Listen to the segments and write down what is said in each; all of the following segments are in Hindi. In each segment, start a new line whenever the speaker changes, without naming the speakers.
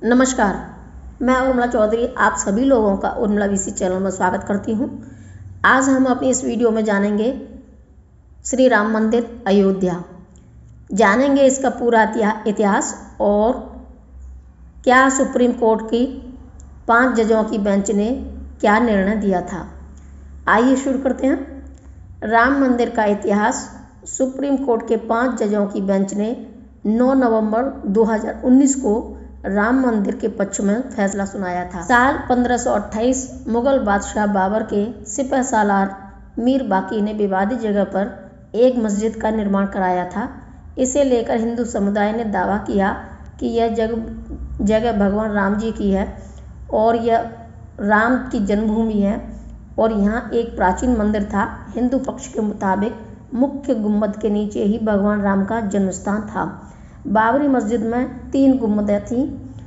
नमस्कार, मैं उर्मिला चौधरी आप सभी लोगों का उर्मिला वीसी चैनल में स्वागत करती हूं। आज हम अपनी इस वीडियो में जानेंगे श्री राम मंदिर अयोध्या, जानेंगे इसका पूरा इतिहास और क्या सुप्रीम कोर्ट की 5 जजों की बेंच ने क्या निर्णय दिया था। आइए शुरू करते हैं। राम मंदिर का इतिहास। सुप्रीम कोर्ट के 5 जजों की बेंच ने 9 नवंबर 2019 को राम मंदिर के पक्ष में फैसला सुनाया था। साल 1528 मुगल बादशाह बाबर के सिपह सालार मीर बाकी ने विवादित जगह पर एक मस्जिद का निर्माण कराया था। इसे लेकर हिंदू समुदाय ने दावा किया कि यह जगह भगवान राम जी की है और यह राम की जन्मभूमि है और यहाँ एक प्राचीन मंदिर था। हिंदू पक्ष के मुताबिक मुख्य गुम्बद के नीचे ही भगवान राम का जन्मस्थान था। बाबरी मस्जिद में 3 गुम्बदें थीं।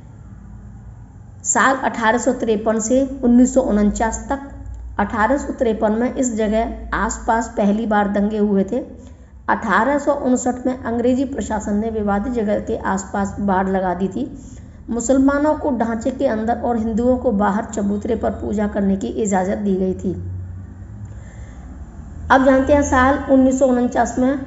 साल 1853 से 1949 तक 1853 में इस जगह आसपास पहली बार दंगे हुए थे। 1859 में अंग्रेजी प्रशासन ने विवादित जगह के आसपास बाड़ लगा दी थी। मुसलमानों को ढांचे के अंदर और हिंदुओं को बाहर चबूतरे पर पूजा करने की इजाज़त दी गई थी। अब जानते हैं साल 1949 में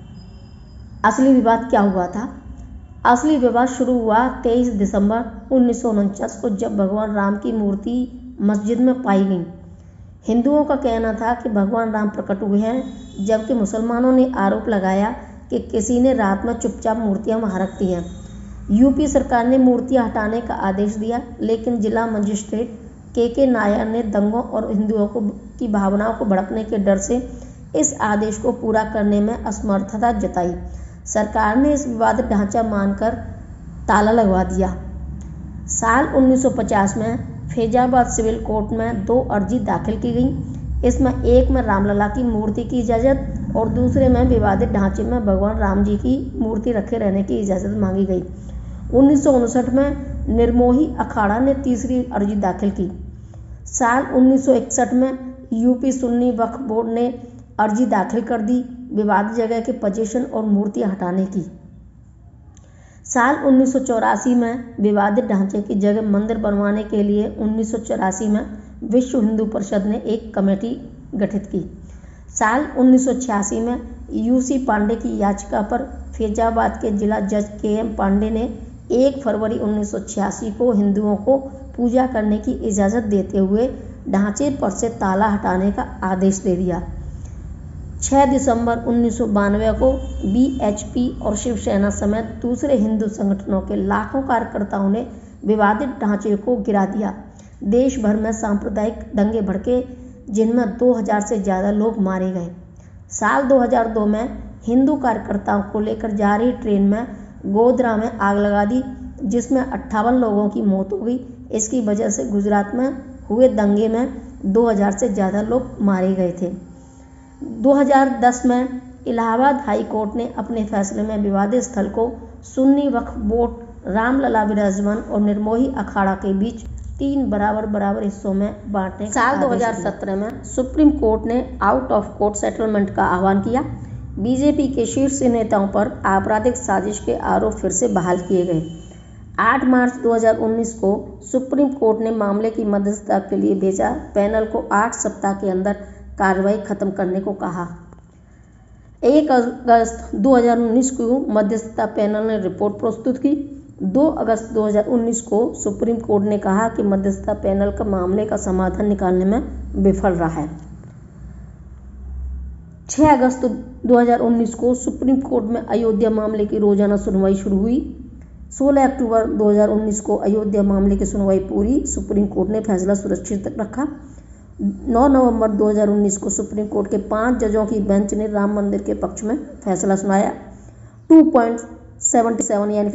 असली विवाद क्या हुआ था। असली विवाद शुरू हुआ 23 दिसंबर 1949 को, जब भगवान राम की मूर्ति मस्जिद में पाई गई। हिंदुओं का कहना था कि भगवान राम प्रकट हुए हैं, जबकि मुसलमानों ने आरोप लगाया कि किसी ने रात में चुपचाप मूर्तियां वहां रख दी हैं। यूपी सरकार ने मूर्तियां हटाने का आदेश दिया, लेकिन जिला मजिस्ट्रेट के नायर ने दंगों और हिंदुओं की भावनाओं को भड़कने के डर से इस आदेश को पूरा करने में असमर्थता जताई। सरकार ने इस विवादित ढांचा मानकर ताला लगवा दिया। साल 1950 में फैजाबाद सिविल कोर्ट में 2 अर्जी दाखिल की गई। इसमें एक में रामलला की मूर्ति की इजाज़त और दूसरे में विवादित ढांचे में भगवान राम जी की मूर्ति रखे रहने की इजाज़त मांगी गई। 1959 में निर्मोही अखाड़ा ने तीसरी अर्जी दाखिल की। साल 1961 में यूपी सुन्नी वक्फ बोर्ड ने अर्जी दाखिल कर दी विवादित जगह के पोजीशन और मूर्तियां हटाने की। साल 1984 में विवादित ढांचे की जगह मंदिर बनवाने के लिए 1984 में विश्व हिंदू परिषद ने एक कमेटी गठित की। साल 1986 में यूसी पांडे की याचिका पर फैजाबाद के जिला जज KM पांडे ने 1 फरवरी 1986 को हिंदुओं को पूजा करने की इजाज़त देते हुए ढांचे पर से ताला हटाने का आदेश दे दिया। 6 दिसंबर 1992 को BHP और शिवसेना समेत दूसरे हिंदू संगठनों के लाखों कार्यकर्ताओं ने विवादित ढांचे को गिरा दिया। देश भर में सांप्रदायिक दंगे भड़के, जिनमें 2000 से ज़्यादा लोग मारे गए। साल 2002 में हिंदू कार्यकर्ताओं को लेकर जा रही ट्रेन में गोधरा में आग लगा दी, जिसमें 58 लोगों की मौत हो गई। इसकी वजह से गुजरात में हुए दंगे में 2000 से ज़्यादा लोग मारे गए थे। 2010 में इलाहाबाद हाई कोर्ट ने अपने फैसले में विवादित स्थल को सुन्नी वक्फ बोर्ड, रामलला विराजमान और निर्मोही अखाड़ा के बीच 3 बराबर हिस्सों में बांटने का साल 2017 में सुप्रीम कोर्ट ने आउट ऑफ कोर्ट सेटलमेंट का आह्वान किया। बीजेपी के शीर्ष नेताओं पर आपराधिक साजिश के आरोप फिर से बहाल किए गए। 8 मार्च 2019 को सुप्रीम कोर्ट ने मामले की मध्यस्थता के लिए भेजा। पैनल को 8 सप्ताह के अंदर कार्रवाई खत्म करने को कहा। 1 अगस्त 2019 को मध्यस्थता पैनल ने रिपोर्ट प्रस्तुत की। 2 अगस्त 2019 को सुप्रीम कोर्ट ने कहा कि मध्यस्थता पैनल का मामले का समाधान निकालने में विफल रहा है। 6 अगस्त 2019 को सुप्रीम कोर्ट में अयोध्या मामले की रोजाना सुनवाई शुरू हुई। 16 अक्टूबर 2019 को अयोध्या मामले की सुनवाई पूरी। सुप्रीम कोर्ट ने फैसला सुरक्षित रखा। 9 नवंबर 2019 को सुप्रीम कोर्ट के 5 जजों की बेंच ने राम मंदिर के पक्ष में फैसला सुनाया। 2.77 यानी कि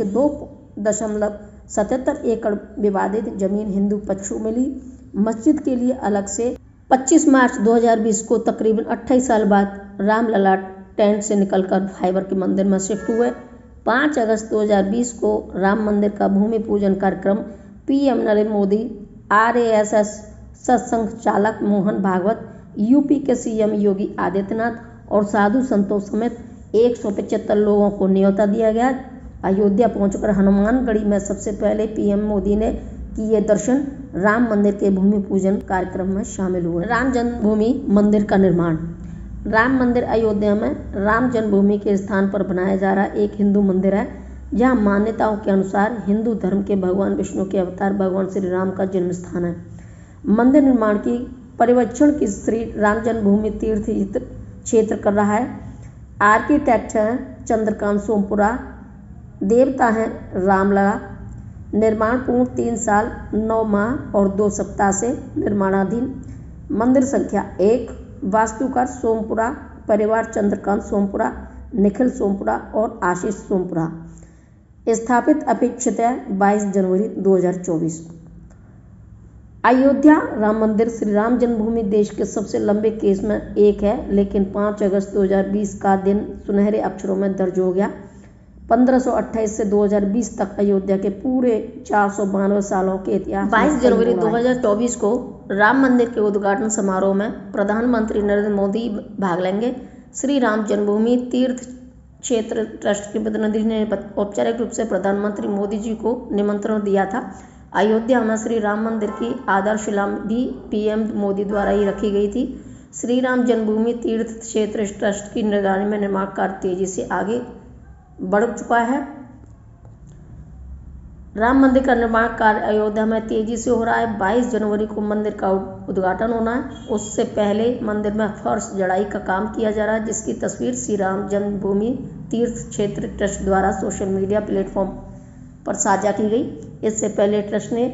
2.77 एकड़ विवादित जमीन हिंदू पक्ष को मिली। मस्जिद के लिए अलग से 25 मार्च 2020 को तकरीबन 28 साल बाद रामलला टेंट से निकलकर फाइबर के मंदिर में शिफ्ट हुए। 5 अगस्त 2020 को राम मंदिर का भूमि पूजन कार्यक्रम PM नरेंद्र मोदी, RASS सत्संग चालक मोहन भागवत, यूपी के CM योगी आदित्यनाथ और साधु संतों समेत 175 लोगों को न्योता दिया गया। अयोध्या पहुंचकर हनुमानगढ़ी में सबसे पहले पीएम मोदी ने किए दर्शन, राम मंदिर के भूमि पूजन कार्यक्रम में शामिल हुए। राम जन्मभूमि मंदिर का निर्माण। राम मंदिर अयोध्या में राम जन्मभूमि के स्थान पर बनाया जा रहा एक हिंदू मंदिर है, जहां मान्यताओं के अनुसार हिंदू धर्म के भगवान विष्णु के अवतार भगवान श्री राम का जन्म स्थान है। मंदिर निर्माण की पर्यवेक्षण की श्री राम जन्मभूमि तीर्थ क्षेत्र कर रहा है। आर्किटेक्ट हैं चंद्रकांत सोमपुरा, देवता हैं रामलला। निर्माण पूर्ण 3 साल 9 माह और 2 सप्ताह से निर्माणाधीन। मंदिर संख्या 1, वास्तुकार सोमपुरा, परिवार चंद्रकांत सोमपुरा, निखिल सोमपुरा और आशीष सोमपुरा। स्थापित अपेक्षित है 22 जनवरी 2024। अयोध्या राम मंदिर श्री राम जन्मभूमि देश के सबसे लंबे केस में एक है, लेकिन 5 अगस्त 2020 का दिन सुनहरे अक्षरों में दर्ज हो गया। 1528 से 2020 तक अयोध्या के पूरे 492 सालों के इतिहास। 22 जनवरी 2024 को राम मंदिर के उद्घाटन समारोह में प्रधानमंत्री नरेंद्र मोदी भाग लेंगे। श्री राम जन्मभूमि तीर्थ क्षेत्र ट्रस्ट के प्रतिनिधि ने औपचारिक रूप से प्रधानमंत्री मोदी जी को निमंत्रण दिया था। अयोध्या में श्री राम मंदिर की आधारशिला भी पीएम मोदी द्वारा ही रखी गई थी। श्री राम जन्मभूमि तीर्थ क्षेत्र ट्रस्ट की निगरानी में निर्माण कार्य तेजी से आगे बढ़ चुका है। राम मंदिर का निर्माण कार्य अयोध्या में तेजी से हो रहा है। 22 जनवरी को मंदिर का उद्घाटन होना है। उससे पहले मंदिर में फर्श जड़ाई का काम किया जा रहा है, जिसकी तस्वीर श्री राम जन्मभूमि तीर्थ क्षेत्र ट्रस्ट द्वारा सोशल मीडिया प्लेटफॉर्म पर साझा की गई। इससे पहले ट्रस्ट ने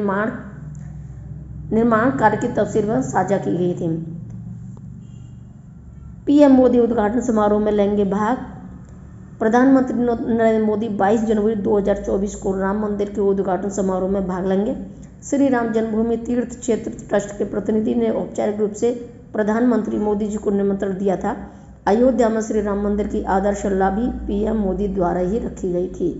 निर्माण कार्य की तस्वीर में साझा की गई थी। पीएम मोदी उद्घाटन समारोह में लेंगे भाग। प्रधानमंत्री नरेंद्र मोदी 22 जनवरी 2024 को राम मंदिर के उद्घाटन समारोह में भाग लेंगे। श्री राम जन्मभूमि तीर्थ क्षेत्र ट्रस्ट के प्रतिनिधि ने औपचारिक रूप से प्रधानमंत्री मोदी जी को निमंत्रण दिया था। अयोध्या में श्री राम मंदिर की आधारशिला भी पीएम मोदी द्वारा ही रखी गई थी।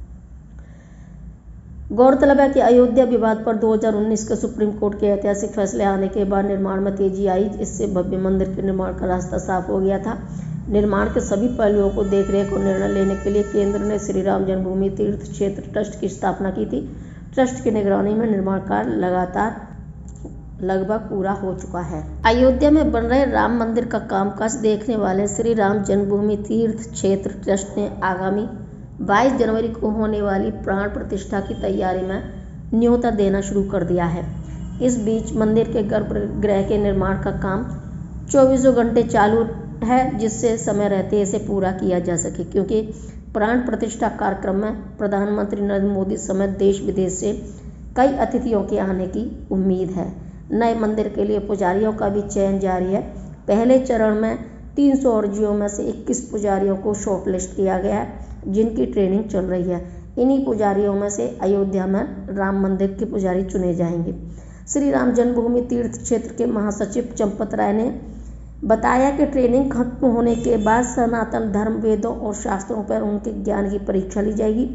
गौरतलब है कि अयोध्या विवाद पर 2019 के सुप्रीम कोर्ट के ऐतिहासिक फैसले आने के बाद निर्माण में तेजी आई। इससे भव्य मंदिर के निर्माण का रास्ता साफ हो गया था। निर्माण के सभी पहलुओं को देखरेख और निर्णय लेने के लिए केंद्र ने श्री राम जन्मभूमि तीर्थ क्षेत्र ट्रस्ट की स्थापना की थी। ट्रस्ट की निगरानी में निर्माण कार्य लगातार लगभग पूरा हो चुका है। अयोध्या में बन रहे राम मंदिर का कामकाज देखने वाले श्री राम जन्मभूमि तीर्थ क्षेत्र ट्रस्ट ने आगामी 22 जनवरी को होने वाली प्राण प्रतिष्ठा की तैयारी में न्योता देना शुरू कर दिया है। इस बीच मंदिर के गर्भगृह के निर्माण का काम 24 घंटे चालू है, जिससे समय रहते इसे पूरा किया जा सके, क्योंकि प्राण प्रतिष्ठा कार्यक्रम में प्रधानमंत्री नरेंद्र मोदी समेत देश विदेश से कई अतिथियों के आने की उम्मीद है। नए मंदिर के लिए पुजारियों का भी चयन जारी है। पहले चरण में 300 अर्जियों में से 21 पुजारियों को शॉर्टलिस्ट किया गया है, जिनकी ट्रेनिंग चल रही है। इन्हीं पुजारियों में से अयोध्या में राम मंदिर के पुजारी चुने जाएंगे। श्री राम जन्मभूमि तीर्थ क्षेत्र के महासचिव चंपत राय ने बताया कि ट्रेनिंग खत्म होने के बाद सनातन धर्म, वेदों और शास्त्रों पर उनके ज्ञान की परीक्षा ली जाएगी।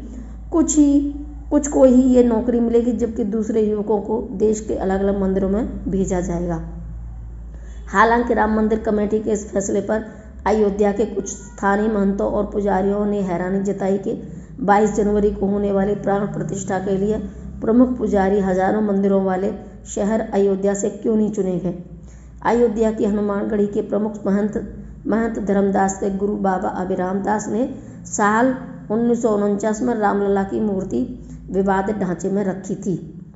कुछ को ही ये नौकरी मिलेगी, जबकि दूसरे युवकों को देश के अलग अलग मंदिरों में भेजा जाएगा। हालांकि राम मंदिर कमेटी के इस फैसले पर अयोध्या के कुछ स्थानीय महंतों और पुजारियों ने हैरानी जताई कि 22 जनवरी को होने वाली प्राण प्रतिष्ठा के लिए प्रमुख पुजारी हजारों मंदिरों वाले शहर अयोध्या से क्यों नहीं चुने गए। अयोध्या की हनुमानगढ़ी के प्रमुख महंत धर्मदास के गुरु बाबा अभिराम दास ने साल 1949 में रामलला की मूर्ति विवादित ढांचे में रखी थी।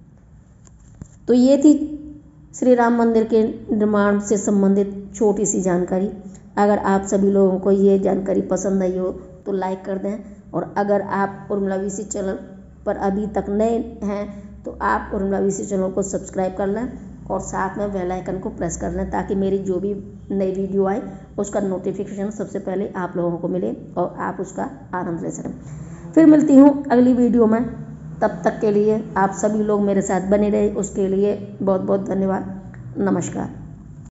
तो ये थी श्री राम मंदिर के निर्माण से संबंधित छोटी सी जानकारी। अगर आप सभी लोगों को ये जानकारी पसंद आई हो तो लाइक कर दें, और अगर आप उर्मिला वीसी चैनल पर अभी तक नए हैं तो आप उर्मिला वीसी चैनल को सब्सक्राइब कर लें और साथ में बेल आइकन को प्रेस कर लें, ताकि मेरी जो भी नई वीडियो आए उसका नोटिफिकेशन सबसे पहले आप लोगों को मिले और आप उसका आनंद ले सकें। फिर मिलती हूँ अगली वीडियो में। तब तक के लिए आप सभी लोग मेरे साथ बने रहे, उसके लिए बहुत बहुत धन्यवाद। नमस्कार।